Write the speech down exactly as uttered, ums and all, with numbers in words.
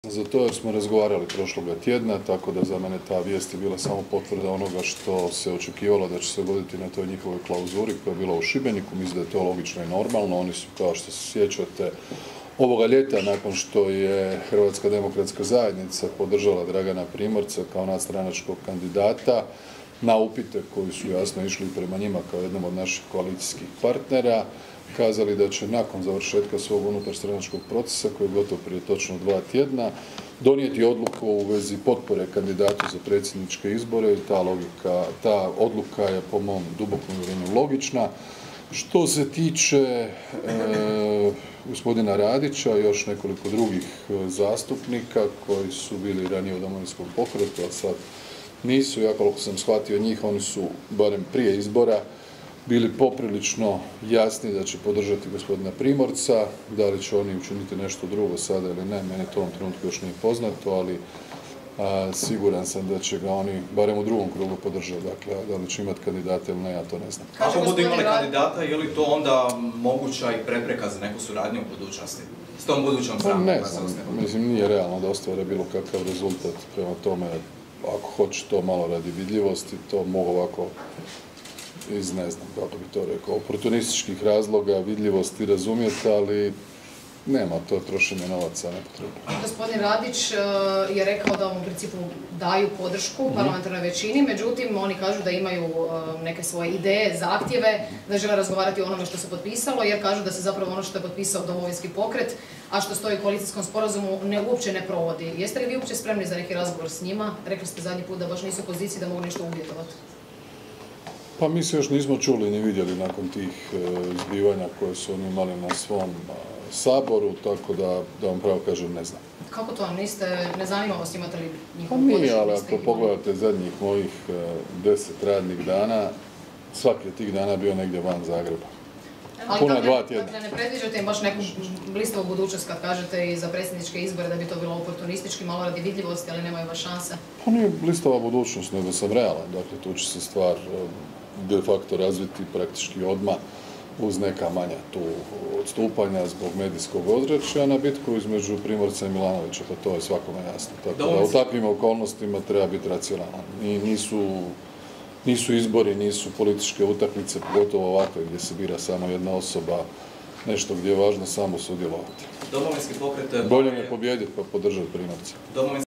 Za to jer smo razgovarali prošloga tjedna, tako da za mene ta vijest je bila samo potvrda onoga što se očekivalo da će se dogoditi na toj njihovoj klauzuri koja je bila u Šibeniku. Mislim da je to logično i normalno. Oni su, kao što se sjećate, ovoga ljeta, nakon što je Hrvatska demokratska zajednica podržala Dragana Primorca kao nadstranačkog kandidata, na upite koji su jasno išli prema njima kao jednom od naših koalicijskih partnera, kazali da će nakon završetka svog unutarstranačkog procesa, koji je gotov prije točno dva tjedna, donijeti odluku u vezi potpore kandidatu za predsjedničke izbore i ta, logika, ta odluka je po mom dubokom uvjerenju logična. Što se tiče e, gospodina Radića i još nekoliko drugih zastupnika koji su bili ranije u Domovinskom pokretu, a sad nisu, ja koliko sam shvatio njih, oni su barem prije izbora bili poprilično jasni da će podržati gospodina Primorca. Da li će oni učiniti nešto drugo sada ili ne, meni to u ovom trenutku još nije poznato, ali a, siguran sam da će ga oni barem u drugom krugu podržati. Dakle, da li će imati kandidata ili ne, ja to ne znam. Ako budu imali kandidata, je li to onda moguća i prepreka za neku suradnju u budućnosti? S tom budućom stranom? Ne znam, mislim, nije realno da ostvare bilo kakav rezultat. Prema tome, ako hoće to malo radi vidljivosti, to mogu ovako iz, ne znam kako bi to rekao, oportunističkih razloga, vidljivosti razumjeti, ali nema, to trošenje novaca nepotrebno. Gospodin Radić je rekao da u principu daju podršku mm-hmm. parlamentarnoj većini, međutim oni kažu da imaju neke svoje ideje, zahtjeve, da žele razgovarati o onome što se potpisalo, jer kažu da se zapravo ono što je potpisao Domovinski pokret, a što stoji u koalicijskom sporazumu, ne, uopće ne provodi. Jeste li vi uopće spremni za neki razgovor s njima? Rekli ste zadnji put da baš nisu u poziciji da mogu nešto uvjetovati. Pa mi se još nismo čuli ni vidjeli nakon tih zbivanja koje su oni imali na svom saboru, tako da, da vam pravo kažem, ne znam. Kako to? Niste, ne zanima vas imate li njihovu podršku? Pa nije, ali ako pogledate zadnjih mojih deset radnih dana, svaki od tih dana bio negdje van Zagreba. Puna dva tjedna. Dakle, ne predviđate im baš neku blistavu budućnost kad kažete i za predsjedničke izbore da bi to bilo oportunistički, malo radi vidljivosti, ali nemaju baš šanse? Pa nije blistava budućnost, nego sam realan. Dakle, tu će se stvar de facto razviti praktički odmah uz neka manja tu odstupanja zbog medijskog ozračja na bitku između Primorca i Milanovića, pa to je svakome jasno. Tako da u takvim okolnostima treba biti racionalan. I nisu, nisu izbori, nisu političke utakmice, pogotovo ovakve gdje se bira samo jedna osoba, nešto gdje je važno samo sudjelovati. Domovinski pokret... Bolje me pobijediti pa podržati Primorca.